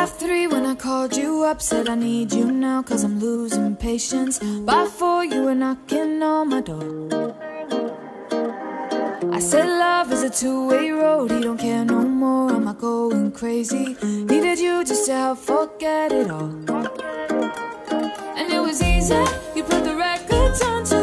By 3 when I called you up, said I need you now, cause I'm losing patience. By 4 you were knocking on my door. I said love is a two-way road, he don't care no more, am I going crazy? Needed you just to help forget it all. And it was easy, you put the records on to